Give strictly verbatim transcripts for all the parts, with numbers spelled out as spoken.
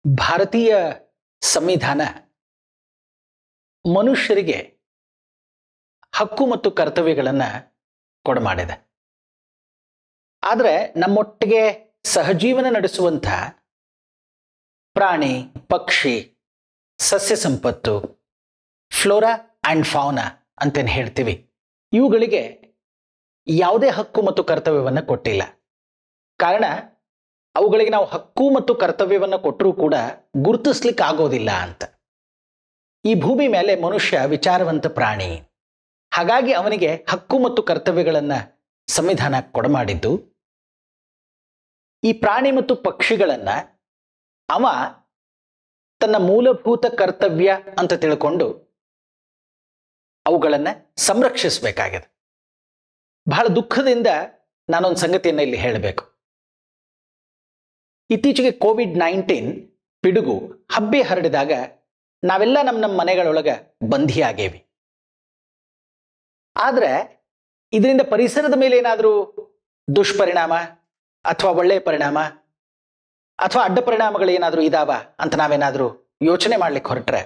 ಭಾರತೀಯ ಸಂವಿಧಾನ ಮನುಷ್ಯರಿಗೆ ಹಕ್ಕು ಮತ್ತು ಕರ್ತವ್ಯಗಳನ್ನು ಕೊಡಮಾಡಿದೆ. ಆದರೆ ನಮ್ಮೊಟ್ಟಿಗೆ ಸಹಜೀವನ ನಡೆಸುವಂಥ ಪ್ರಾಣಿ, ಪಕ್ಷಿ, ಸಸ್ಯ ಸಂಪತ್ತು, ಫ್ಲೋರಾ ಆ್ಯಂಡ್ ಫೌನಾ ಅಂತೇನು ಹೇಳ್ತೀವಿ, ಇವುಗಳಿಗೆ ಯಾವುದೇ ಹಕ್ಕು ಮತ್ತು ಕರ್ತವ್ಯವನ್ನು ಕೊಟ್ಟಿಲ್ಲ. ಕಾರಣ, ಅವುಗಳಿಗೆ ನಾವು ಹಕ್ಕು ಮತ್ತು ಕರ್ತವ್ಯವನ್ನು ಕೊಟ್ಟರೂ ಕೂಡ ಗುರುತಿಸ್ಲಿಕ್ಕೆ ಆಗೋದಿಲ್ಲ ಅಂತ. ಈ ಭೂಮಿ ಮೇಲೆ ಮನುಷ್ಯ ವಿಚಾರವಂತ ಪ್ರಾಣಿ, ಹಾಗಾಗಿ ಅವನಿಗೆ ಹಕ್ಕು ಮತ್ತು ಕರ್ತವ್ಯಗಳನ್ನು ಸಂವಿಧಾನ ಕೊಡಮಾಡಿದ್ದು. ಈ ಪ್ರಾಣಿ ಮತ್ತು ಪಕ್ಷಿಗಳನ್ನು ಅವ ತನ್ನ ಮೂಲಭೂತ ಕರ್ತವ್ಯ ಅಂತ ತಿಳ್ಕೊಂಡು ಅವುಗಳನ್ನು ಸಂರಕ್ಷಿಸಬೇಕಾಗಿದೆ. ಬಹಳ ದುಃಖದಿಂದ ನಾನೊಂದು ಸಂಗತಿಯನ್ನು ಇಲ್ಲಿ ಹೇಳಬೇಕು. ಇತ್ತೀಚೆಗೆ ಕೋವಿಡ್ ನೈನ್ಟೀನ್ ಪಿಡುಗು ಹಬ್ಬೆ ಹರಡಿದಾಗ ನಾವೆಲ್ಲ ನಮ್ಮ ನಮ್ಮ ಮನೆಗಳೊಳಗೆ ಬಂಧಿಯಾಗೇವಿ. ಆದರೆ ಇದರಿಂದ ಪರಿಸರದ ಮೇಲೆ ಏನಾದರೂ ದುಷ್ಪರಿಣಾಮ ಅಥವಾ ಒಳ್ಳೆಯ ಪರಿಣಾಮ ಅಥವಾ ಅಡ್ಡ ಪರಿಣಾಮಗಳು ಏನಾದರೂ ಇದಾವ ಅಂತ ನಾವೇನಾದರೂ ಯೋಚನೆ ಮಾಡ್ಲಿಕ್ಕೆ ಹೊರಟ್ರೆ,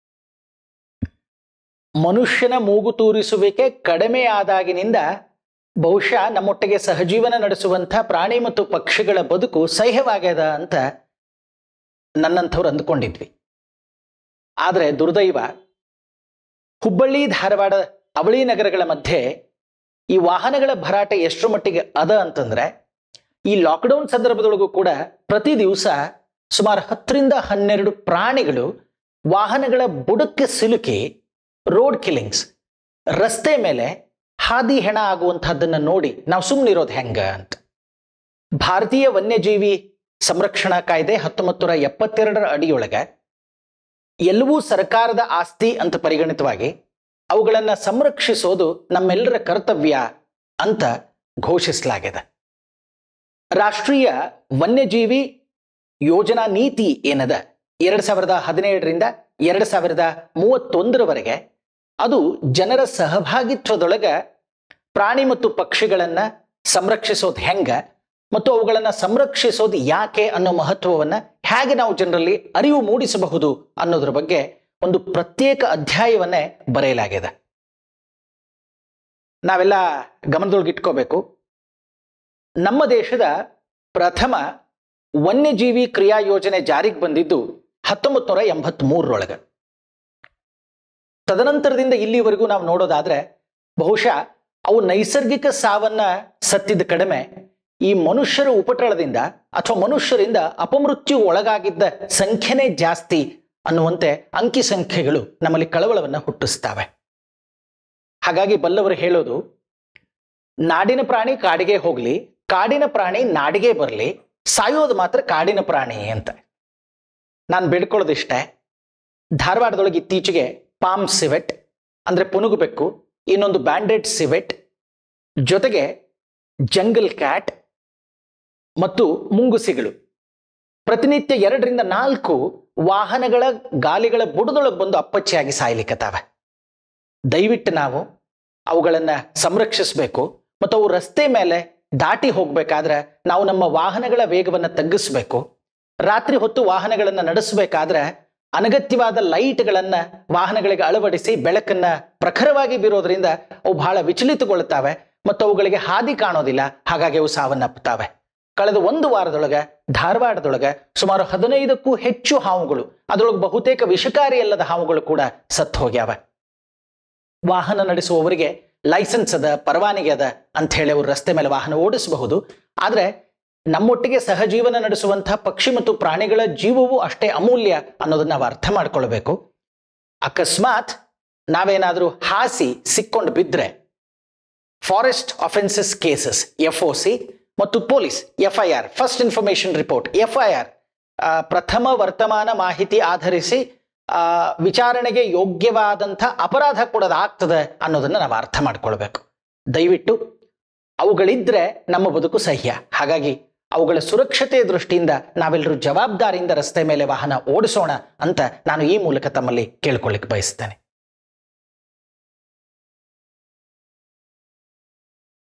ಮನುಷ್ಯನ ಮೂಗು ತೂರಿಸುವಿಕೆ ಕಡಿಮೆ ಆದಾಗಿನಿಂದ ಬಹುಶಃ ನಮ್ಮೊಟ್ಟಿಗೆ ಸಹಜೀವನ ನಡೆಸುವಂಥ ಪ್ರಾಣಿ ಮತ್ತು ಪಕ್ಷಿಗಳ ಬದುಕು ಸಹ್ಯವಾಗ್ಯದ ಅಂತ ನನ್ನಂಥವ್ರು ಅಂದ್ಕೊಂಡಿದ್ವಿ. ಆದರೆ ದುರ್ದೈವ, ಹುಬ್ಬಳ್ಳಿ, ಧಾರವಾಡ, ಅವಳಿ ನಗರಗಳ ಮಧ್ಯೆ ಈ ವಾಹನಗಳ ಭರಾಟೆ ಎಷ್ಟರ ಮಟ್ಟಿಗೆ ಅದ ಅಂತಂದ್ರೆ, ಈ ಲಾಕ್ಡೌನ್ ಸಂದರ್ಭದೊಳಗೂ ಕೂಡ ಪ್ರತಿ ದಿವಸ ಸುಮಾರು ಹತ್ತರಿಂದ ಹನ್ನೆರಡು ಪ್ರಾಣಿಗಳು ವಾಹನಗಳ ಬುಡಕ್ಕೆ ಸಿಲುಕಿ ರೋಡ್ ಕಿಲ್ಲಿಂಗ್ಸ್, ರಸ್ತೆ ಮೇಲೆ ಹಾದಿ ಹೆಣ ಆಗುವಂತಹದ್ದನ್ನು ನೋಡಿ ನಾವು ಸುಮ್ಮನಿರೋದು ಹೆಂಗ ಅಂತ. ಭಾರತೀಯ ವನ್ಯಜೀವಿ ಸಂರಕ್ಷಣಾ ಕಾಯ್ದೆ ಹತ್ತೊಂಬತ್ತು ನೂರ ಎಪ್ಪತ್ತೆರಡರ ಅಡಿಯೊಳಗೆ ಎಲ್ಲವೂ ಸರ್ಕಾರದ ಆಸ್ತಿ ಅಂತ ಪರಿಗಣಿತವಾಗಿ ಅವುಗಳನ್ನು ಸಂರಕ್ಷಿಸೋದು ನಮ್ಮೆಲ್ಲರ ಕರ್ತವ್ಯ ಅಂತ ಘೋಷಿಸಲಾಗಿದೆ. ರಾಷ್ಟ್ರೀಯ ವನ್ಯಜೀವಿ ಯೋಜನಾ ನೀತಿ ಏನದ ಎರಡು ಸಾವಿರದ ಹದಿನೇಳರಿಂದ ಎರಡು ಸಾವಿರದ ಮೂವತ್ತೊಂದರವರೆಗೆ ಅದು ಜನರ ಸಹಭಾಗಿತ್ವದೊಳಗೆ ಪ್ರಾಣಿ ಮತ್ತು ಪಕ್ಷಿಗಳನ್ನು ಸಂರಕ್ಷಿಸೋದು ಹೆಂಗ ಮತ್ತು ಅವುಗಳನ್ನು ಸಂರಕ್ಷಿಸೋದು ಯಾಕೆ ಅನ್ನೋ ಮಹತ್ವವನ್ನು ಹೇಗೆ ನಾವು ಜನರಲ್ಲಿ ಅರಿವು ಮೂಡಿಸಬಹುದು ಅನ್ನೋದ್ರ ಬಗ್ಗೆ ಒಂದು ಪ್ರತ್ಯೇಕ ಅಧ್ಯಾಯವನ್ನೇ ಬರೆಯಲಾಗಿದೆ. ನಾವೆಲ್ಲ ಗಮನದೊಳಗಿಟ್ಕೋಬೇಕು, ನಮ್ಮ ದೇಶದ ಪ್ರಥಮ ವನ್ಯಜೀವಿ ಕ್ರಿಯಾ ಯೋಜನೆ ಜಾರಿಗೆ ಬಂದಿದ್ದು ಹತ್ತೊಂಬತ್ತು ನೂರ ಎಂಬತ್ತ್ ಮೂರರೊಳಗೆ. ತದನಂತರದಿಂದ ಇಲ್ಲಿವರೆಗೂ ನಾವು ನೋಡೋದಾದ್ರೆ ಬಹುಶಃ ಅವು ನೈಸರ್ಗಿಕ ಸಾವನ್ನ ಸತ್ತಿದ್ದ ಕಡಿಮೆ, ಈ ಮನುಷ್ಯರ ಉಪಟಳದಿಂದ ಅಥವಾ ಮನುಷ್ಯರಿಂದ ಅಪಮೃತ್ಯು ಒಳಗಾಗಿದ್ದ ಸಂಖ್ಯೆನೇ ಜಾಸ್ತಿ ಅನ್ನುವಂತೆ ಅಂಕಿ ಸಂಖ್ಯೆಗಳು ನಮ್ಮಲ್ಲಿ ಕಳವಳವನ್ನು ಹುಟ್ಟಿಸ್ತವೆ. ಹಾಗಾಗಿ ಬಲ್ಲವರು ಹೇಳೋದು, ನಾಡಿನ ಪ್ರಾಣಿ ಕಾಡಿಗೆ ಹೋಗ್ಲಿ, ಕಾಡಿನ ಪ್ರಾಣಿ ನಾಡಿಗೆ ಬರಲಿ, ಸಾಯೋದು ಮಾತ್ರ ಕಾಡಿನ ಪ್ರಾಣಿ ಅಂತ. ನಾನು ಬೇಡ್ಕೊಳ್ಳೋದಿಷ್ಟೇ, ಧಾರವಾಡದೊಳಗೆ ಇತ್ತೀಚೆಗೆ ಪಾಮ್ ಸಿವೆಟ್ ಅಂದರೆ ಪುನುಗು ಬೆಕ್ಕು, ಇನ್ನೊಂದು ಬ್ಯಾಂಡೆಡ್ ಸಿವೆಟ್, ಜೊತೆಗೆ ಜಂಗಲ್ ಕ್ಯಾಟ್ ಮತ್ತು ಮುಂಗುಸಿಗಳು ಪ್ರತಿನಿತ್ಯ ಎರಡರಿಂದ ನಾಲ್ಕು ವಾಹನಗಳ ಗಾಲಿಗಳ ಬುಡದೊಳಗೆ ಬಂದು ಅಪ್ಪಚ್ಚಿಯಾಗಿ ಸಾಯ್ಲಿಕ್ಕತ್ತಾವೆ. ದಯವಿಟ್ಟು ನಾವು ಅವುಗಳನ್ನು ಸಂರಕ್ಷಿಸಬೇಕು ಮತ್ತು ಅವು ರಸ್ತೆ ಮೇಲೆ ದಾಟಿ ಹೋಗಬೇಕಾದ್ರೆ ನಾವು ನಮ್ಮ ವಾಹನಗಳ ವೇಗವನ್ನು ತಗ್ಗಿಸಬೇಕು. ರಾತ್ರಿ ಹೊತ್ತು ವಾಹನಗಳನ್ನು ನಡೆಸಬೇಕಾದ್ರೆ ಅನಗತ್ಯವಾದ ಲೈಟ್ಗಳನ್ನು ವಾಹನಗಳಿಗೆ ಅಳವಡಿಸಿ ಬೆಳಕನ್ನು ಪ್ರಖರವಾಗಿ ಬೀರೋದ್ರಿಂದ ಅವು ಬಹಳ ವಿಚಲಿತಗೊಳ್ಳುತ್ತವೆ ಮತ್ತು ಅವುಗಳಿಗೆ ಹಾದಿ ಕಾಣೋದಿಲ್ಲ, ಹಾಗಾಗಿ ಅವು ಸಾವನ್ನಪ್ಪುತ್ತವೆ. ಕಳೆದ ಒಂದು ವಾರದೊಳಗೆ ಧಾರವಾಡದೊಳಗೆ ಸುಮಾರು ಹದಿನೈದಕ್ಕೂ ಹೆಚ್ಚು ಹಾವುಗಳು, ಅದರೊಳಗೆ ಬಹುತೇಕ ವಿಷಕಾರಿಯಲ್ಲದ ಹಾವುಗಳು ಕೂಡ ಸತ್ತು ಹೋಗ್ಯಾವ. ವಾಹನ ನಡೆಸುವವರಿಗೆ ಲೈಸೆನ್ಸ್ ಅದ, ಪರವಾನಗಿ ಅದ ಅಂತ ಹೇಳಿ ಅವರು ರಸ್ತೆ ಮೇಲೆ ವಾಹನ ಓಡಿಸಬಹುದು. ಆದರೆ ನಮ್ಮೊಟ್ಟಿಗೆ ಸಹಜೀವನ ನಡೆಸುವಂತಹ ಪಕ್ಷಿ ಮತ್ತು ಪ್ರಾಣಿಗಳ ಜೀವವೂ ಅಷ್ಟೇ ಅಮೂಲ್ಯ ಅನ್ನೋದನ್ನ ನಾವು ಅರ್ಥ ಮಾಡ್ಕೊಳ್ಬೇಕು. ಅಕಸ್ಮಾತ್ ನಾವೇನಾದರೂ ಹಾಸಿ ಸಿಕ್ಕೊಂಡು ಬಿದ್ದರೆ forest offences cases F O C ಮತ್ತು police F I R, first information report F I R, ಪ್ರಥಮ ವರ್ತಮಾನ ಮಾಹಿತಿ ಆಧರಿಸಿ ವಿಚಾರಣೆಗೆ ಯೋಗ್ಯವಾದಂಥ ಅಪರಾಧ ಕೊಡೋದಾಗ್ತದೆ ಅನ್ನೋದನ್ನು ನಾವು ಅರ್ಥ ಮಾಡ್ಕೊಳ್ಬೇಕು. ದಯವಿಟ್ಟು ಅವುಗಳಿದ್ರೆ ನಮ್ಮ ಬದುಕು ಸಹ್ಯ. ಹಾಗಾಗಿ ಅವುಗಳ ಸುರಕ್ಷತೆಯ ದೃಷ್ಟಿಯಿಂದ ನಾವೆಲ್ಲರೂ ಜವಾಬ್ದಾರಿಯಿಂದ ರಸ್ತೆ ಮೇಲೆ ವಾಹನ ಓಡಿಸೋಣ ಅಂತ ನಾನು ಈ ಮೂಲಕ ತಮ್ಮಲ್ಲಿ ಕೇಳ್ಕೊಳ್ಳಿಕ್ಕೆ ಬಯಸ್ತೇನೆ.